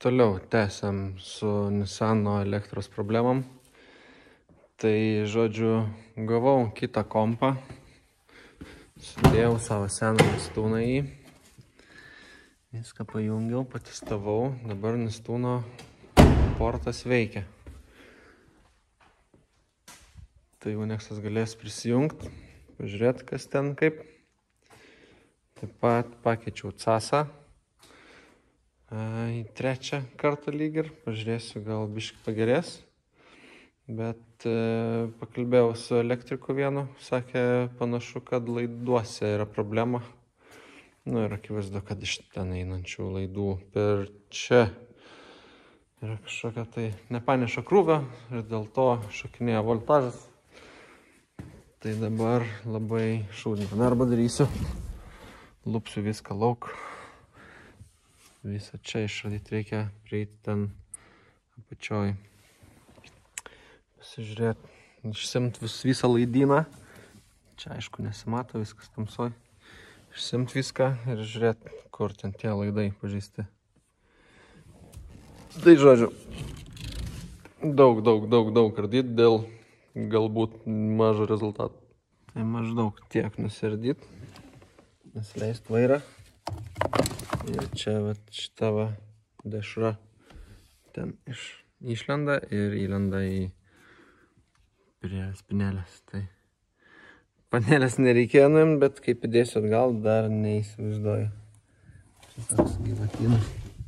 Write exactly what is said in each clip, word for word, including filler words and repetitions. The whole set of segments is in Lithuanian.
Toliau tęsiam su Nissano elektros problemam. Tai, žodžiu, gavau kitą kompą. Sudėjau savo seną Nistūną į jį. Viską pajungiau, patestavau. Dabar Nistūno portas veikia. Tai Uneksas galės prisijungti, pažiūrėti, kas ten kaip. Taip pat pakeičiau casą į trečią kartą lyg ir. Pažiūrėsiu, gal biškį pagerės. Bet e, pakalbėjau su elektriku vienu. Sakė, panašu, kad laiduose yra problema. Nu ir akivaizdu, kad iš ten einančių laidų per čia yra kažkokia tai nepaneša krūvio ir dėl to šokinėja voltažas. Tai dabar labai šūdinį darbą darysiu. Lupsiu viską lauk. Visą čia išradyti reikia prieiti ten apačioj. Pasižiūrėti, išsimt vis, visą laidyną. Čia aišku nesimato, viskas tamsoj. Išsimt viską ir žiūrėti, kur ten tie laidai pažeisti. Tai žodžiu, daug, daug, daug, daug ardyti dėl galbūt mažo rezultato. Tai maždaug tiek nusiardyti, nusileist vairą. Ir čia vat šita va dešra ten iš, išlenda ir įlenda į prie spinelės. Tai panelės nereikėjo nuimt, bet kaip įdėsiu atgal, dar neįsivaizduoju. Šitas gyvatynas.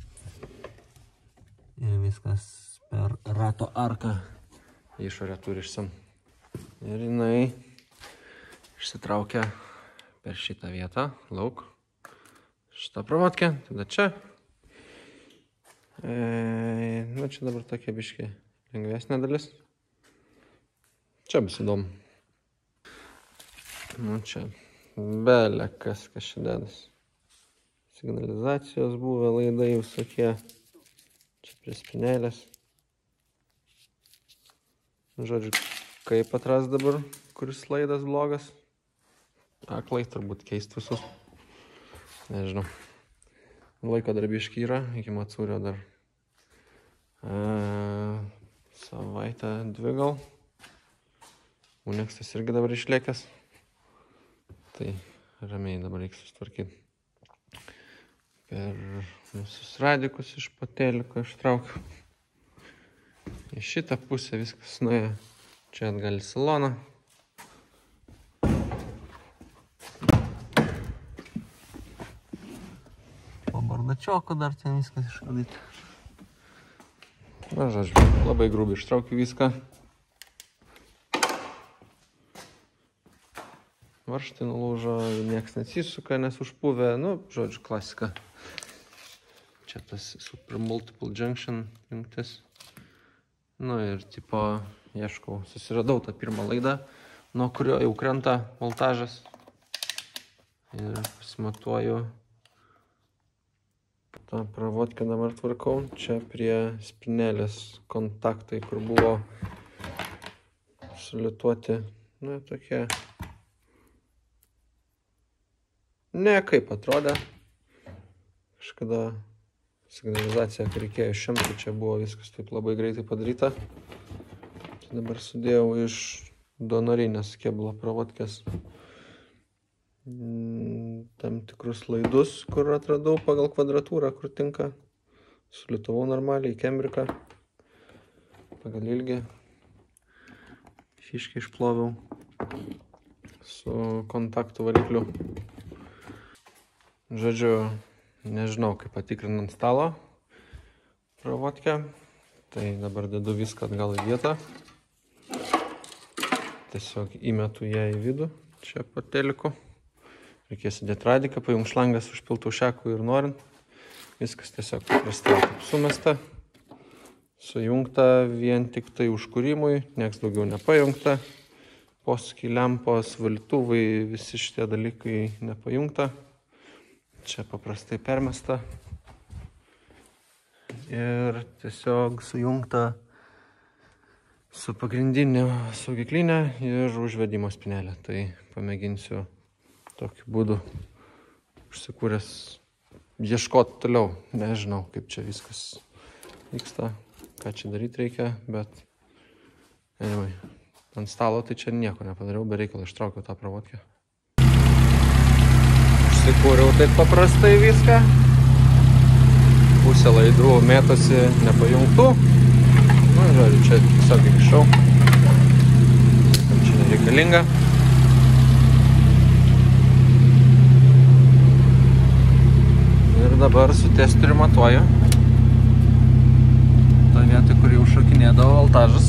Ir viskas per rato arką išorę turi išsim. Ir jinai išsitraukia per šitą vietą, lauk. Šitą pravodkę, tada čia. E, nu, čia dabar tokia biškį lengvesnė dalis. Čia bus įdomu. Nu, čia belė kas, kas čia dedas. Signalizacijos buvę laidai visokie. Čia prie spinelės. Žodžiu, kaip atras dabar, kuris laidas blogas. Aklai turbūt keist visus. Nežinau. Laiko dar biškį yra, iki Matsūrio dar e, savaitę dvi gal. Uneksas irgi dabar išlėkęs. Tai ramiai dabar reikia susitvarkyti. Per visus radikus iš pateliko ištraukiu. Į šitą pusę viskas nuėjo. Čia atgal į saloną. Bardačioko dar ten viskas išradyti. Na, žodžiu, labai grubiai ištraukiu viską. Varžtai nulūžo, nieks nesisuka, nes užpuvę, nu, žodžiu, klasika. Čia tas Super Multiple Junction jungtis. Nu ir, tipo, ieškau, susiradau tą pirmą laidą, nuo kurio jau krenta voltažas. Ir pasimatuoju. tą pravodkę dabar tvarkau. Čia prie spinelės kontaktai, kur buvo sulituoti, na, tokie. Ne, kaip atrodė. Kažkada signalizacija, kai reikėjo išimti, čia buvo viskas taip labai greitai padaryta. Tai dabar sudėjau iš donorinės kėbulo pravodkės tam tikrus laidus, kur atradau pagal kvadratūrą, kur tinka. Sulitavau normaliai, kembriką pagal ilgį. Fiškį išploviau su kontaktų varikliu. Žodžiu, nežinau, kaip patikrinant stalo pravodkę. Tai dabar dedu viską atgal į vietą. Tiesiog įmetu ją į vidų, čia po teliku. Reikės įdėti radiką, pajungt šlangas užpiltų šekų ir norint. Viskas tiesiog paprastai sumesta. Sujungta vien tik tai užkūrimui, nieks daugiau nepajungta. Posūkiai, lempos, valytuvai, visi šitie dalykai nepajungta. Čia paprastai permesta. Ir tiesiog sujungta su pagrindinė saugiklinė ir užvedimo spinelė. Tai pamėginsiu tokiu būdu užsikūręs ieškoti toliau. Nežinau, kaip čia viskas vyksta, ką čia daryti reikia, bet anyway, ant stalo tai čia nieko nepadariau, be reikalo ištraukiau tą pravodkę. Užsikūriau taip paprastai viską. Pusė laidų mėtosi nepajungtų. Nu, žodžiu, čia tiesiog įkišau. Čia nereikalinga. Ir dabar su testeriu matuoju. Ta vieta, kur jau šokinėdavo voltažas.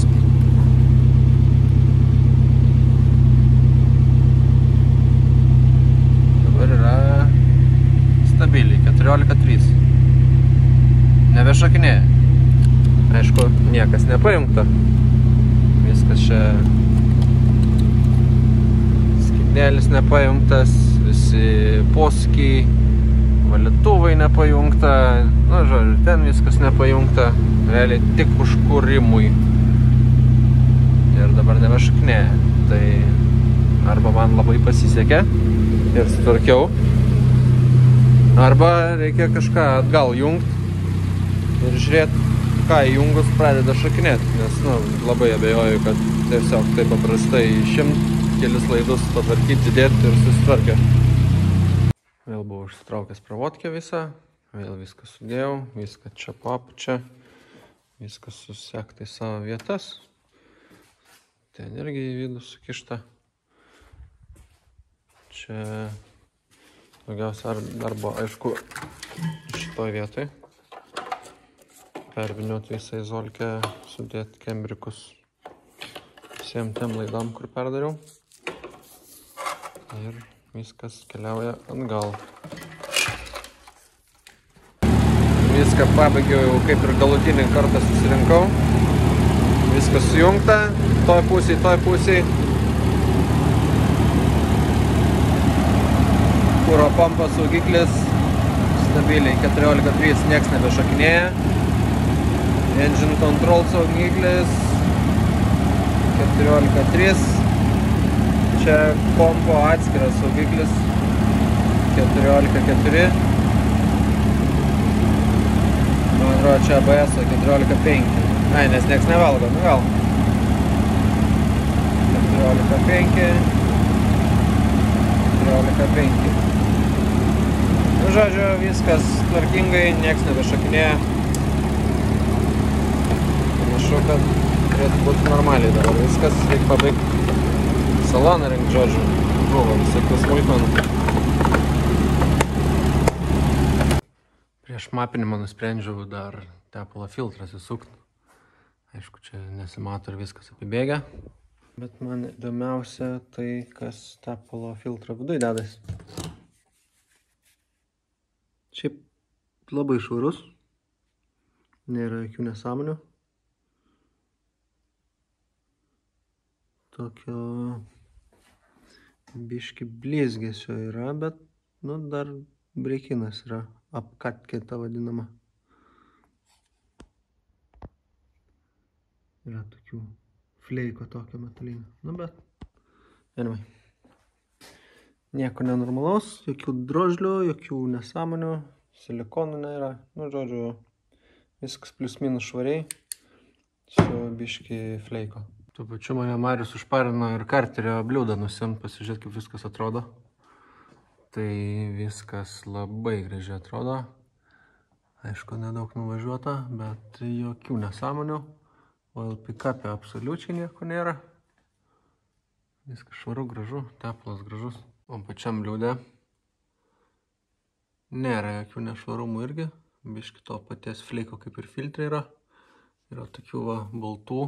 Dabar yra stabiliai, keturiolika trys. Nebešokinėja. Aišku, niekas nepajungta. Viskas čia skydnelis nepajungtas, visi posūkiai, valytuvai nepajungta. Nu, žodžiu, ten viskas nepajungta. Realiai tik užkūrimui. Ir dabar nebešokinėja. Tai arba man labai pasisekė ir sutvarkiau, arba reikia kažką atgal jungt ir žiūrėti, ką įjungus pradeda šokinėti, nes nu, labai abejoju, kad tiesiog taip paprastai išimt, kelis laidus patvarkyti, dėti ir susitvarkė. Vėl buvau užsitraukęs pravodkę visą, vėl viską sudėjau, viską čia po apačia, viskas susekta į savo vietas. Ten irgi į vidų sukišta. Čia daugiausia darbo, aišku, šitoj vietoj. Perviniuoti visą izolkę, sudėti kembrikus visiem tiem laidam, kur perdariau. Ir viskas keliauja atgal. Viską pabaigiau jau kaip ir galutinį kartą susirinkau. Viskas sujungta, toj pusėj, toj pusėj. Kuro pompas saugiklis, stabiliai keturiolika trys, nieks nebešokinėja. Engine control saugiklis keturiolika trys. Čia kompo atskiras saugiklis keturiolika keturi. Man atrodo, čia A B S keturiolika penki. Ai, nes nieks nevalgo, nu gal. keturiolika penki. keturiolika penki. Nu, žodžiu, viskas tvarkingai, nieks nebešokinėja. Panašu, kad turėtų būti normaliai dabar viskas, reikia pabaigti saloną rinkt, žodžiu, buvo visokių smulkmenų. Prieš mapinimą nusprendžiau dar tepalo filtrą įsukt. Aišku, čia nesimato ir viskas apibėgia. Bet man įdomiausia tai, kas tepalo filtro viduj dedas. Šiaip labai švarus, nėra jokių nesąmonių. Tokio biški blizgesio yra, bet nu, dar breikinas yra, apkatkėta vadinama. Yra tokių fleiko tokio metalinio. Nu, bet, anyway. Nieko nenormalaus, jokių drožlių, jokių nesąmonių, silikonų nėra. Nu, žodžiu, viskas plius minus švariai su biški fleiko. Tuo pačiu mane Marius užparino ir karterio bliūdą nusimt, pasižiūrėt, kaip viskas atrodo. Tai viskas labai gražiai atrodo. Aišku, nedaug nuvažiuota, bet jokių nesąmonių. Oil pick-up'e absoliučiai nieko nėra. Viskas švaru, gražu, tepalas gražus. O pačiam bliūde nėra jokių nešvarumų irgi. Biški to paties fleiko kaip ir filtre yra. Yra tokių va baltų.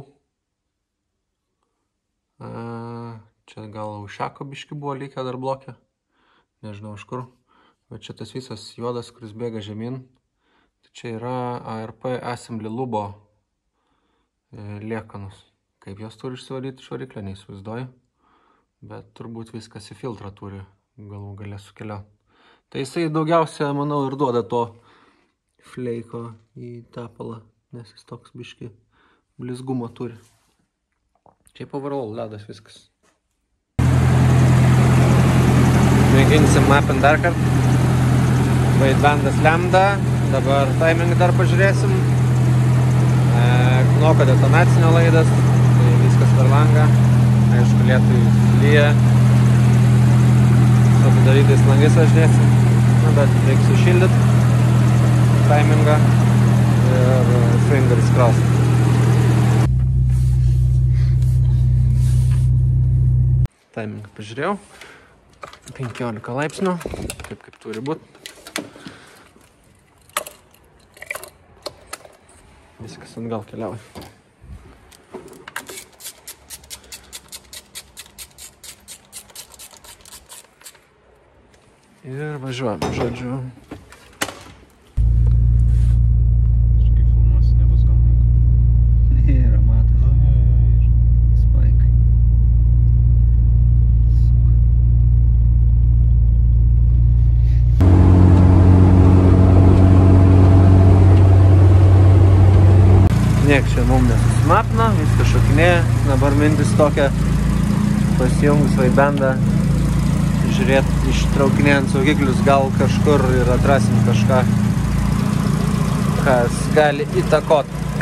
Čia gal užšeko biški buvo likę dar blokė. Nežinau iš kur. Bet čia tas visas juodas, kuris bėga žemyn. Tai čia yra A R P Assembly Lubo liekanus. Kaip jos turi išsivaryti iš variklio, neįsivaizduoju. Bet turbūt viskas į filtrą turi galų galę sukeliauti. Tai jisai daugiausia, manau, ir duoda to fleiko į tepalą, nes jis toks biški blizgumo turi. Šiaip overall ledas viskas. Mėginsim mapint dar kartą. Vaidbandas lambda. Dabar timing dar pažiūrėsim. noko detonacinio laidas, tai viskas per langą. Aišku, lietui lyja. Su atidarytais langais važinėsim. Na, bet reikia sušildyti timingą ir fingers crossed. Timingą pažiūrėjau. penkiolika laipsnių, taip kaip turi būt. Viskas atgal keliauja. Ir važiuojam, žodžiu. Kažkaip filmuosi nebus gal nieko. Yra matas. Na, jo, jo, ir Spaikai. Nieks čia mum nesusimapino, viskas šokinėja. Dabar mintis tokia pasijungus vaibendą. Žiūrėt, ištraukinėjant saugiklius, gal kažkur ir atrasim kažką, kas gali įtakot.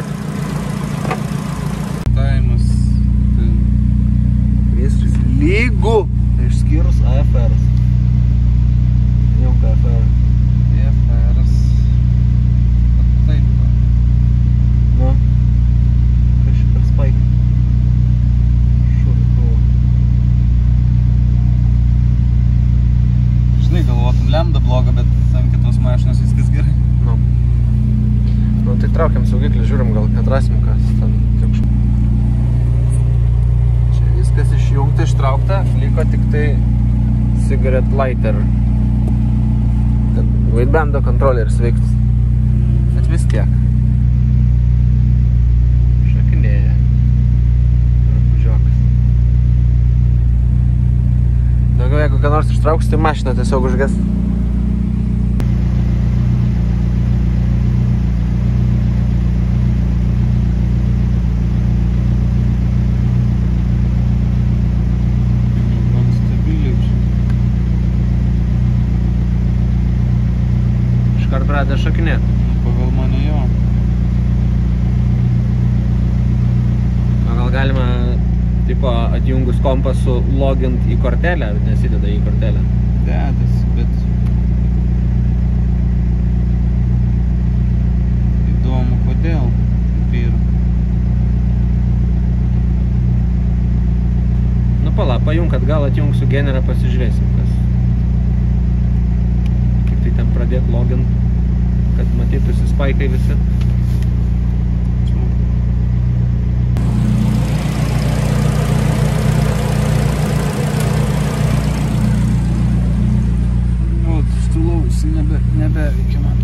Taimas. Viskas lygu, išskyrus A F R. Jau ką A F R. A F R. Taip. Nu, kažkaip per spaiką. Šurku. Žinai, galvotum lemda bloga, bet ant kitos mašinos viskas gerai. Nu. Nu, tai traukiam saugiklį, žiūrim, gal atrasim kas ten triukšmo. Čia viskas išjungta, ištraukta, liko tik tai cigarette lighter. Kad vaidbendo kontroleris veiktų. Bet vis tiek. Šakinėja. Žiokas. Daugiau, jeigu ką nors ištrauks, tai mašina tiesiog užges. Gan stabiliai čia. Iškart pradeda šakinėti. Nu, pagal mane jo. O gal galima tipo atjungus kompasų logint į kortelę, nesideda į kortelę? Dedas, bet įdomu, kodėl taip yra. Nu pala, pajung atgal, atjungsiu generą, pasižiūrėsim kas. Kaip tai ten pradėt logint, kad matytųsi spaikai visi. Nebe, nebeveikia man.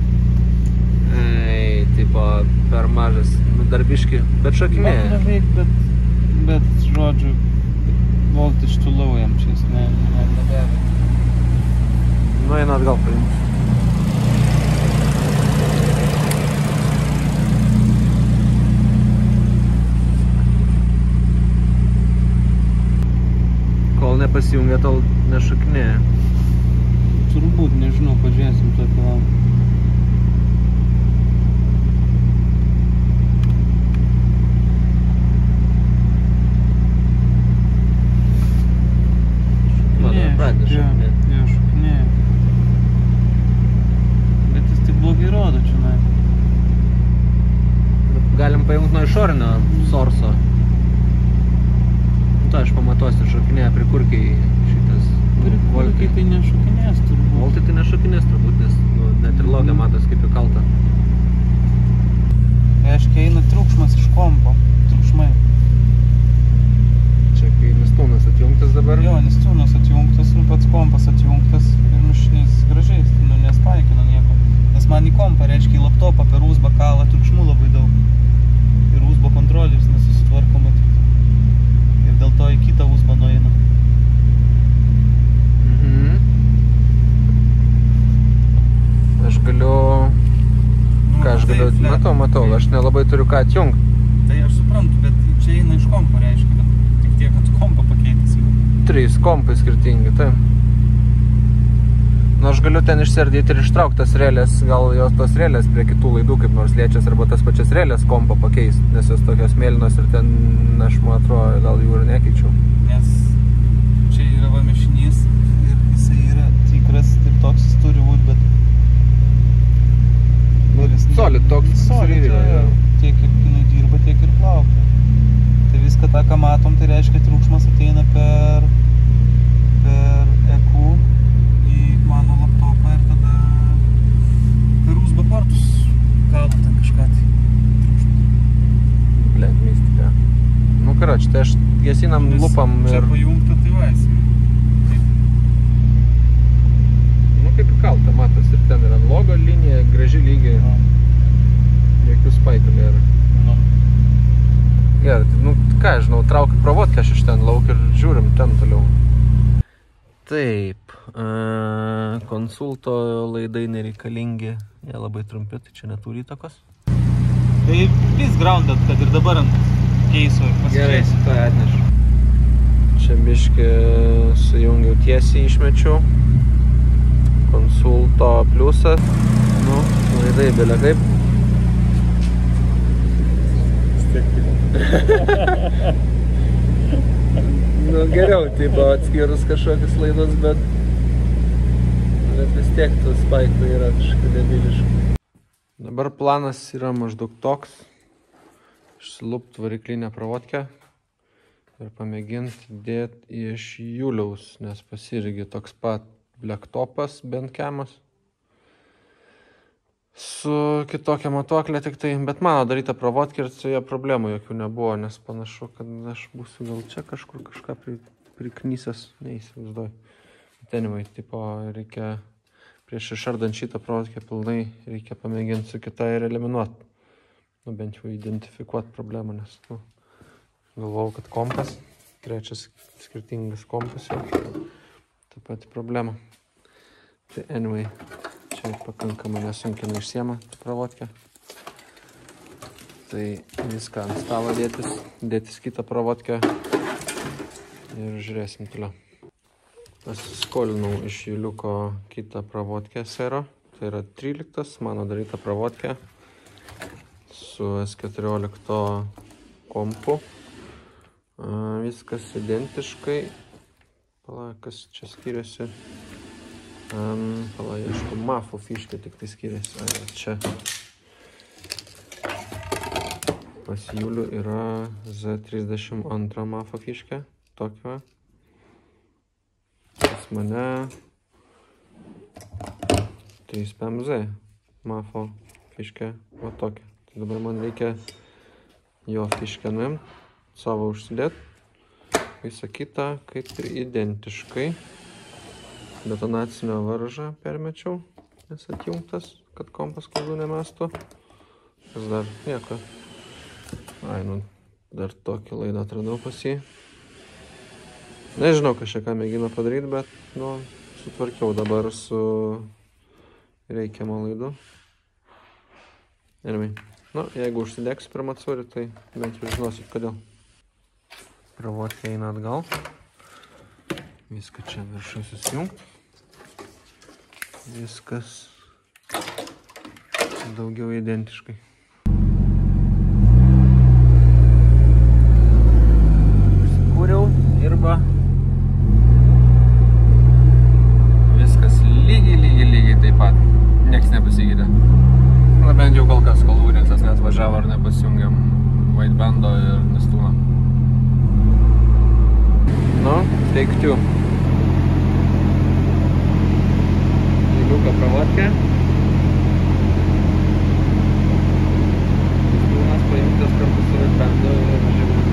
Ei, tipo, per mažas, nu darbiški, bet šakinėja. Bet neveik, bet, bet, žodžiu, voltage too low jam čia, jis ne, ne, nebeveikia. Nu, eina atgal paimti. Kol nepasijungia, tol nešakinėja. Turbūt, nežinau, pažiūrėsim tokį lauk. Mano, pradeda šakinėti. Jo, šakinėja. Bet jis taip blogai rodo čia, ne. Galim pajungti nuo išorinio sorso. Nu, to aš pamatuosiu, šakinėja prikurkiai šitas. Prikurkiai tai nešakinės turbūt. Voltai tai nešakinės turbūt, nes nu, net ir logė matos kaip įkalta. Reiškia, eina triukšmas iš kompo. Triukšmai. Čia kai nestūnas atjungtas dabar. Jo, nestūnas atjungtas ir pats kompas atjungtas ir mišinys gražiais, nu nespaikina nieko. Nes man į kompą, reiškia, į laptopą per U S B kalą triukšmų labai daug. Ir U S B kontroleris nesusitvarko matyti. Ir dėl to į kitą U S B nueina. Mhm. Aš galiu... Ką aš galiu... Matau, matau, aš nelabai turiu ką atjungti. Tai aš suprantu, bet čia eina iš kompo, reiškia, kad tik tiek, kad kompą pakeitęs jau. Trys kompai skirtingi, taip. Nu Nu, aš galiu ten išsiardyti ir ištraukti tas relės, gal jos tos relės prie kitų laidų kaip nors liečias, arba tas pačias relės kompą pakeist, nes jos tokios mėlynos ir ten, aš man atrodo, gal jų ir nekeičiau. Nes čia yra va mišinys ir jisai yra tikras, taip toks jis turi būt, bet... Nu, solid toks. Solid, jo, jo. Tiek ir jinai dirba, tiek ir plaukia. Tai viską tą, ką matom, tai reiškia, triukšmas ateina per, per E Q į mano laptopą ir tada per U S B portus kalba ten kažką tai triukšmas. Blėt, mistika. Nu, karoči, tai aš gesinam lupam ir... Čia pajungta, tai vaisi. Nu, kaip įkalta, matos, ir ten yra logo linija, graži lygiai. No. Jokių spaitų nėra. No. Gerai, tai, nu, ką, žinau, traukiu provodkę aš iš ten lauk ir žiūrim ten toliau. Taip, e, konsulto laidai nereikalingi, jie labai trumpi, tai čia neturi įtakos. Tai vis grounded, kad ir dabar ant keiso ir pasižiūrėsi. Gerai, to atnešu. Čia biškį sujungiau tiesiai, išmečiau. Konsulto pliusas. Nu, laidai belia kaip. Nu, geriau, tai buvo atskirus kažkokius laidus, bet... Bet vis tiek tos spaikai yra kažkai debiliškai. Dabar planas yra maždaug toks. Išsilupt variklinę provodkę ir pamėginti dėti iš Juliaus, nes pasirigi toks pat blacktopas bent kemas. Su kitokia matuoklė tik tai, bet mano daryta provodkė ir su jo problemų jokių nebuvo, nes panašu, kad aš būsiu gal čia kažkur kažką pri, priknysęs, neįsivaizduoju. Bet anyway, tipo, reikia prieš išardant šitą provodkę pilnai, reikia pamėginti su kita ir eliminuoti. Nu, bent jau identifikuoti problemą, nes, nu, galvojau, kad kompas, trečias skirtingas kompas jau, ta pati problema. Tai anyway, čia pakankamai nesunkina išsiema provodkę. Tai viską ant stalo dėtis, dėtis kitą provodkę ir žiūrėsim toliau. Pasiskolinau iš Juliuko kitą provodkę sero, tai yra tryliktas, mano daryta provodkė su S keturiolika kompu. Viskas identiškai, pala, kas čia skiriasi. Um, pala, aišku, mafo fiškė tik tai skiriasi. A, čia pas Julių yra Z trisdešimt du mafo fiškė, tokio. Pas mane trys P M Z mafo fiškė, va tokia. Tai dabar man reikia jo fiškę nuimt, savo užsidėt. Visą kitą kaip ir identiškai. Detonacinio varžą permečiau, nes atjungtas, kad kompas klaidų nemestų. Kas dar nieko. Ai, nu, dar tokį laidą atradau pas jį. Nežinau, ką šią ką mėgino padaryti, bet, nu, sutvarkiau dabar su reikiamo laidu. Anyway, nu, jeigu užsidegs per matsūrį, tai bent jau žinosit, kodėl. Provodkė eina atgal. Viską čia viršui susijungt. Viskas daugiau identiškai. Užsikūriau, dirba. Viskas lygiai, lygiai, lygiai taip pat. Niekas nepasikeitė. Na bent jau kol kas, kol Unixas net važiavo ar nepasijungiam widebando ir nestūno. Nu, take two. Juliuko provodkė. Stūnas paimtas kartu su widebando ir žiūrėjau.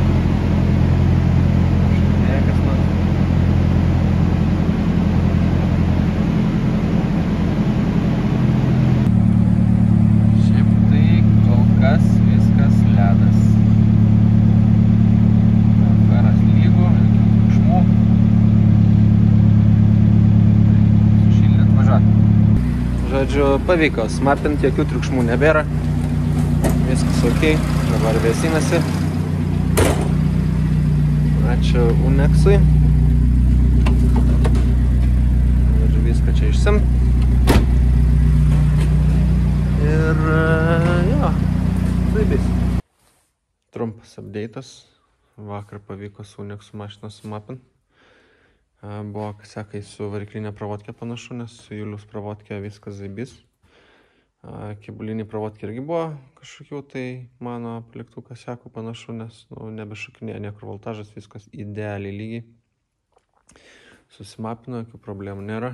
Niekas man. Šiaip tai kol kas viskas ledas. Karas lygų, triukšmų. Sušildėt važiuot. Žodžiu, pavyko, smartint, jokių triukšmų nebėra. Viskas ok, dabar vėsinasi. Ačiū Unixui. Žodžiu, viską čia išsimt. Ir jo, zaibės. Trumpas update'as. Vakar pavyko su Unixu mašiną sumapint. Buvo, kas sekai, su variklinė pravodkė panašu, nes su Julius pravodkė viskas zaibys. Kibuliniai pravodkė irgi buvo kažkokių tai mano paliktų kasekų panašu, nes nu, nebešakinėja niekur voltažas, viskas idealiai lygiai. Susimapino, jokių problemų nėra.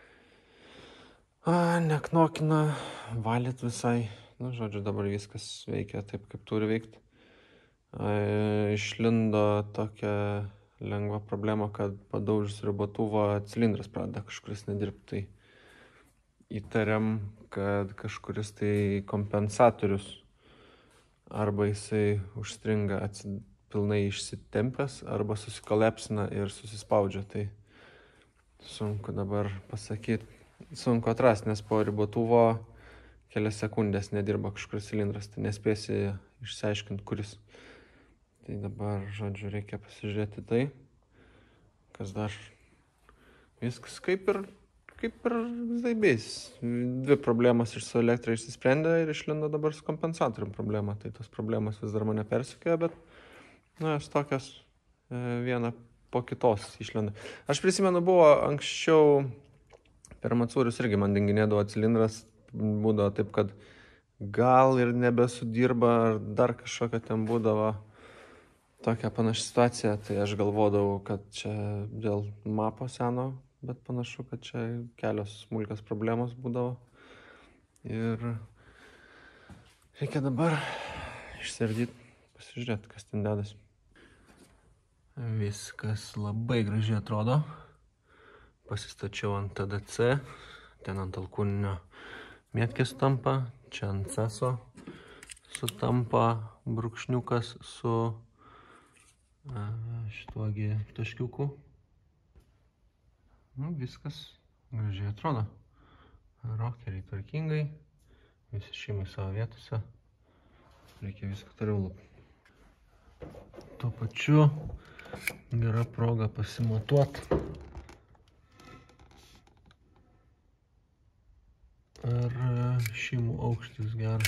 A, neknokina, valyt visai. Nu, žodžiu, dabar viskas veikia taip, kaip turi veikti. A, išlindo tokia lengva problema, kad padaužus ribotuvą cilindras pradeda kažkuris nedirbti. Tai įtariam, kad kažkuris tai kompensatorius arba jisai užstringa atsid... pilnai išsitempęs arba susikolepsina ir susispaudžia. Tai sunku dabar pasakyti, sunku atrasti, nes po ribotuvo kelias sekundės nedirba kažkuris cilindras, tai nespėsi išsiaiškinti, kuris. Tai dabar, žodžiu, reikia pasižiūrėti tai, kas dar viskas kaip ir, kaip ir zaibės. Dvi problemas iš su elektra išsisprendė ir išlindo dabar su kompensatorium problema. Tai tos problemas vis dar mane persikėjo, bet na, jos tokios viena po kitos išlenda. Aš prisimenu, buvo anksčiau per Macūrius irgi man dinginėdavo cilindras, būdavo taip, kad gal ir nebesudirba, ar dar kažkokia ten būdavo tokia panaši situacija. Tai aš galvodavau, kad čia dėl mapo seno, bet panašu, kad čia kelios smulkios problemos būdavo. Ir reikia dabar išsiardyti, pasižiūrėti, kas ten dedasi. Viskas labai gražiai atrodo. Pasistačiau ant T D C, ten ant alkūninio mėtkės sutampa, čia ant ceso sutampa brūkšniukas su šituogi taškiuku. Nu, viskas gražiai atrodo. Rokeriai tvarkingai, visi šeimai savo vietose. Reikia viską toliau lūpti. Tuo pačiu gera proga pasimatuoti, ar šeimų aukštis geras.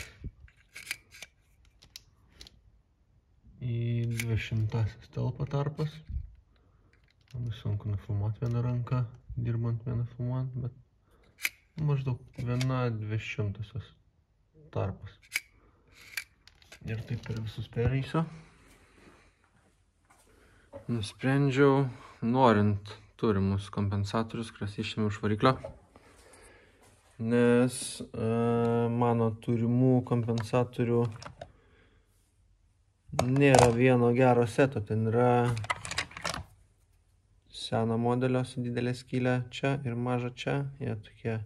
Į dvidešimtasis telpa tarpas. Labai sunku nufilmuoti vieną ranką, dirbant vieną filmuojant, bet maždaug viena dvidešimtosios tarpas. Ir taip per visus pereisiu. Nusprendžiau, norint turimus kompensatorius, kuriuos išėmiau iš variklio, nes e, mano turimų kompensatorių nėra vieno gero seto. Ten yra seno modelio su didelė skylė čia ir maža čia. Jie tokie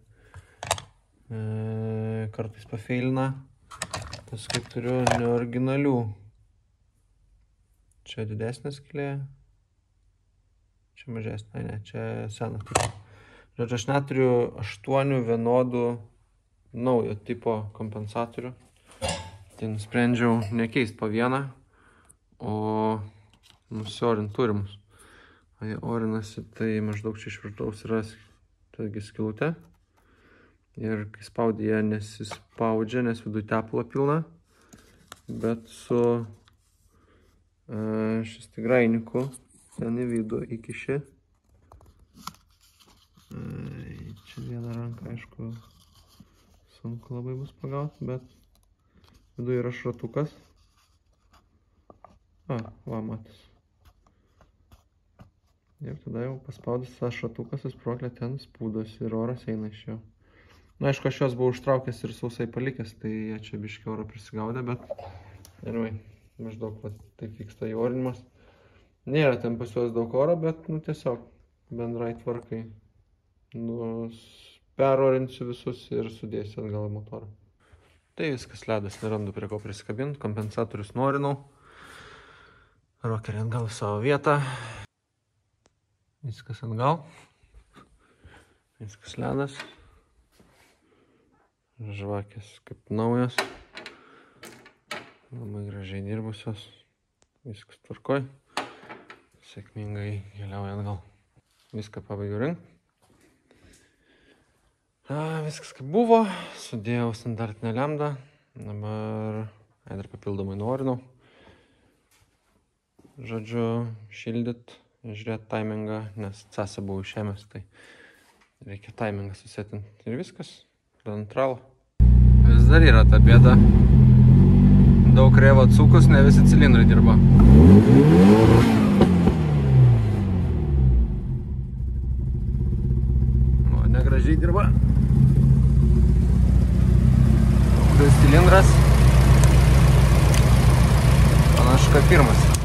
e, kartais pafeilina. Paskui turiu neoriginalių. Čia didesnė skylė. Čia mažesnė, ne, čia sena. Žodžiu, aš neturiu aštuonių vienodų naujo tipo kompensatorių. Tai nusprendžiau nekeisti po vieną, o nusiorint turimus. O jie orinasi, tai maždaug čia iš viršaus yra taigi skylutė. Ir kai spaudė, jie nesispaudžia, nes viduje tepalo pilna. Bet su uh, šestigrainiku ten į vidų įkiši. Uh, čia vieną ranką, aišku, sunku labai bus pagauti, bet viduje yra šratukas. A, va, matas. Ir tada jau paspaudęs tą šratukas, įsproklė ten spūdos ir oras eina iš jo. Na, aišku, aš jos buvau užtraukęs ir sausai palikęs, tai jie čia biškį oro prisigaudė, bet anyway, maždaug va, taip vyksta jų orinimas. Nėra ten pas juos daug oro, bet nu, tiesiog bendrai tvarkai. Nu, perorinsiu visus ir sudėsiu atgal į motorą. Tai viskas, ledas, nerandu prie ko prisikabinti, kompensatorius norinau. Rokerį atgal į savo vietą. Viskas atgal. Viskas ledas. Žvakės kaip naujos. Labai gražiai dirbusios. Viskas tvarkoj. Sėkmingai keliauja atgal. Viską pabaigiu rinkti. A, viskas kaip buvo, sudėjau standartinę lemdą, dabar dar papildomai nuorinau. Žodžiu, šildyt, žiūrėt taimingą, nes casą buvau išėmęs, tai reikia taimingą susetinti ir viskas, tada neutralo. Vis dar yra ta bėda, daug rėvo atsukus, ne visi cilindrai dirba. O, negražiai dirba. Cilindras panašu, kad pirmas.